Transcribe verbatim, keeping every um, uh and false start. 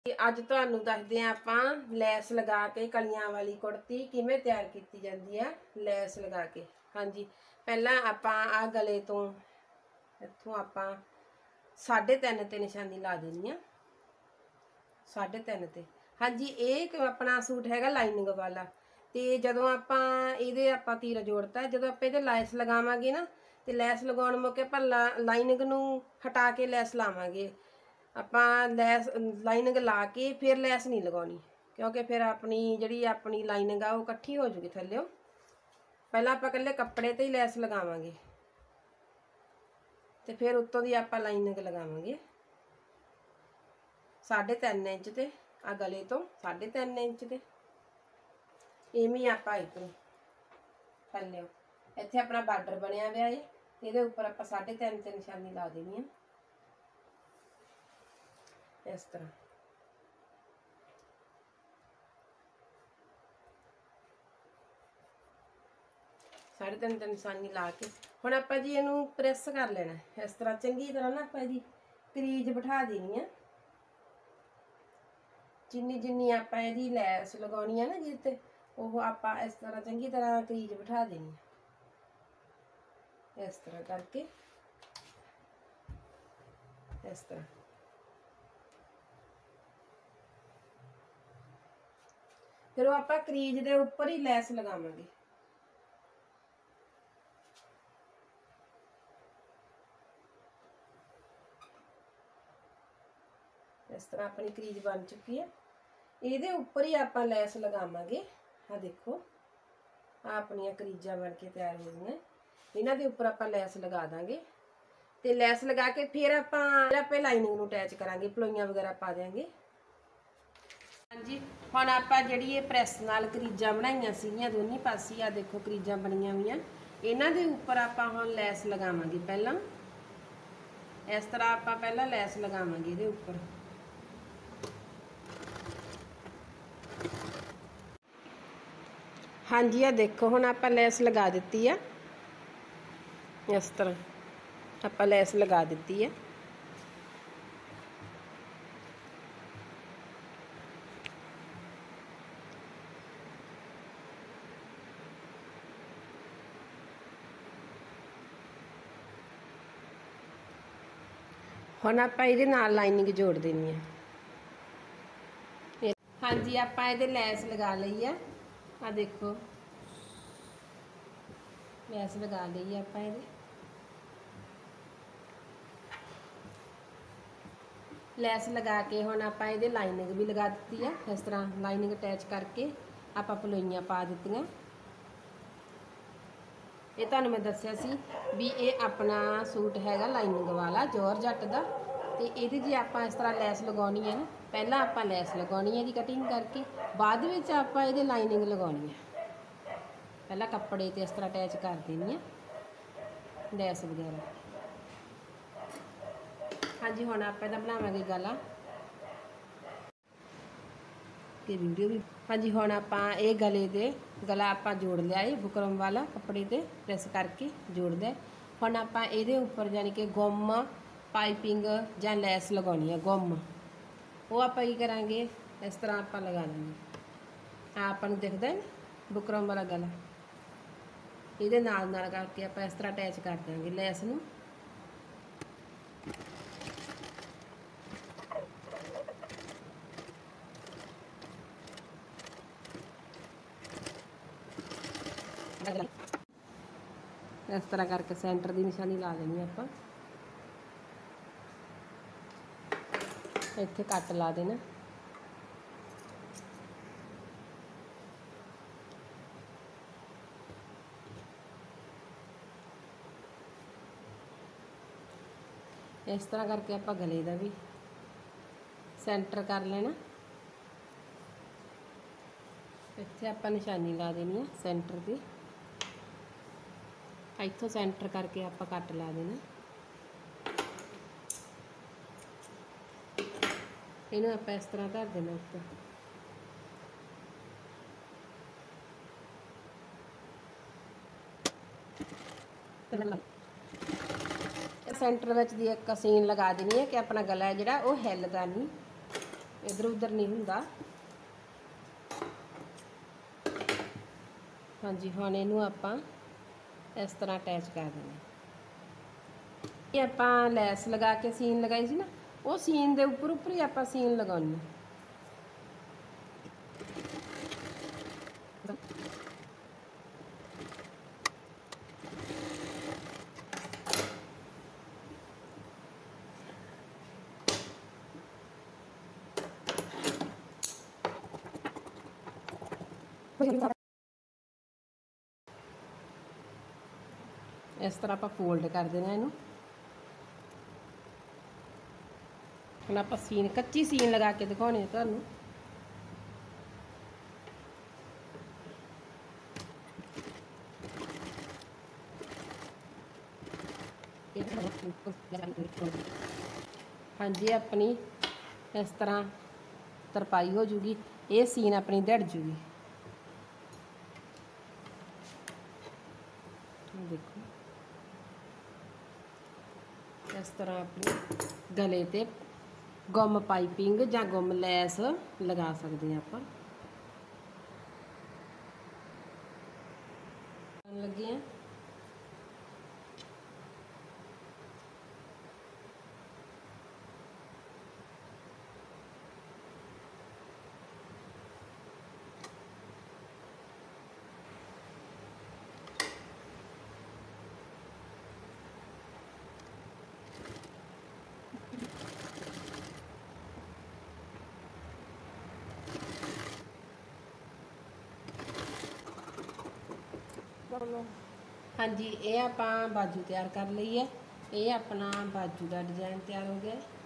ਅੱਜ ਤੁਹਾਨੂੰ ਦੱਸਦੇ ਆਂ ਆਪਾਂ ਲੈਸ लगा के कलियां वाली कुर्ती किवें तैयार की जाती है। लैस लगा के हाँ जी, पहला आपां आ गले तो इत्थों आपां साढ़े तीन ते निशानी ला देनी है। साढ़े तीन ते हाँ जी, एक अपना सूट हैगा लाइनिंग वाला। तो जदों आपां इहदे आपां तीर जोड़ता, जदों आपां इहदे लैस लगावांगे ना, तो लैस लगाउण मौके आपां लाइनिंग नूं हटा के लैस लावांगे। ਆਪਾਂ लैस लाइनिंग ला के फिर लैस नहीं लगानी, क्योंकि फिर अपनी जी अपनी लाइनिंग आ वो इकट्ठी हो जूगी थल्ले। पहला आप कल्ले कपड़े ते ही लैस लगावांगे, तो फिर उत्तों दी आप लाइनिंग लगावांगे साढ़े तीन इंच ते आ गले तो साढ़े तीन इंच ते इवें आप इधरों थल्ले इत्थे अपना बार्डर बनया हुआ है, ये उपर आप साढ़े तीन ते निशानी ला देनी है इस तरह। साढ़े तीन तीन निशानी ला के हुण आपां जी इहनूं प्रेस कर लेना इस तरह चंगी तरह ना। आपां जी क्रीज बिठा देनी है, जिन्नी जिन्नी आपां इहदी लैस लगाउणी है ना जिते वो आपां इस तरह चंगी तरह क्रीज बिठा देनी है। इस तरह करके इस तरह फिर वो आपां क्रीज दे उपर ही लैस लगावांगे। इस तरह अपनी क्रीज बन चुकी है, ये उपर ही आपां लैस लगावांगे। हाँ देखो आ अपनियां क्रीजां बन के तैयार हो गई, इन्हां दे उपर आपां लैस लगा देंगे। तो लैस लगा के फिर आपां आपां लाइनिंग नूं अटैच करांगे, पलोइयां वगैरह पा देंगे। हाँ जी, हुण आपां जिहड़ी ये प्रैस नाल क्रीजां बनाईयां सीगियां दोनों पासे, आ देखो क्रीजां बणीआं होईआं, इन्हां दे उपर आपां हुण लैस लगावांगे। पहलां इस तरह आपां पहलां लैस लगावांगे इहदे उपर। हाँ जी, आ देखो हुण आपां लैस लगा दित्ती है। इस तरह आपां लैस लगा दित्ती है। हुण आपां इहदे नाल लाइनिंग जोड़ देनी है। हाँ जी, आपां इहदे लैस लगा लई है। आ देखो लैस लगा ली है आपां इहदे। लैस लगा के हुण आपां इहदे लाइनिंग भी लगा दी है। इस तरह लाइनिंग अटैच करके आपां पलोइयां पा दित्तियां। ये तुहानूं मैं दस्सिया सी भी ये अपना सूट हैगा लाइनिंग वाला जॉर्जट दा। ते इहदे जे आपां इस तरह लैस लगाउणी है ना, पहला आपां लैस लगाउणी है जी कटिंग करके, बाद विच आपां इहदे लाइनिंग लगाउणी है। पहला कपड़े ते इस तरह अटैच कर देनी है लैस वगैरह। हाँ जी, हुण आपां इहदा बनावांगे गला के वीडियो भी। हाँ जी, हुण आपां ये गले दे गला आपां जोड़ लिया है बुकरम वाला, कपड़े ते प्रेस करके जोड़ लिया। हुण आपां इहदे उपर जानी कि गुम पाइपिंग जां लैस लगाउणी है, गुम वो आपां की करांगे इस तरह आपां लगा देंगे। आपां नूं दिखदा है ना बुकरम वाला गला, इहदे नाल नाल करके आपां इस तरह अटैच कर देंगे लैस नूं। इस तरह करके सेंटर की निशानी ला देनी है आपां, इत्थे कट ला देना। इस तरह करके आपां गले का भी सेंटर कर लेना। इत्थे आपां निशानी ला देनी है सेंटर की, इत्थों सेंटर करके आपां कट ला देना। इन्हूं आपां इस तरह धर देना उपर। सेंटर विच दी एक सीन लगा देनी है कि अपना गला है जिहड़ा वो हिलदा नहीं। इधर उधर नहीं हुंदा। हाँ जी, हुण इहनूं आपां इस तरह अटैच कर देना। ये आपां लैस लगा के सीन लगाई सी ना, वो सीन दे उपर उपर ही आपां सीन लगाउणी। इस तरह आप फोल्ड कर देना इनू। हम आप सीन कच्ची सीन लगा के दिखाने तुहानू। हाँ जी, अपनी इस तरह तरपाई हो जूगी, ये सीन अपनी दड़ जूगी। देखो इस तरह अपने गले ते गुम पाइपिंग या गुम लैस लगा सकते हैं आप। लगे हैं हाँ जी, ये आप बाजू तैयार कर ली है। ये अपना बाजू का डिजाइन तैयार हो गया।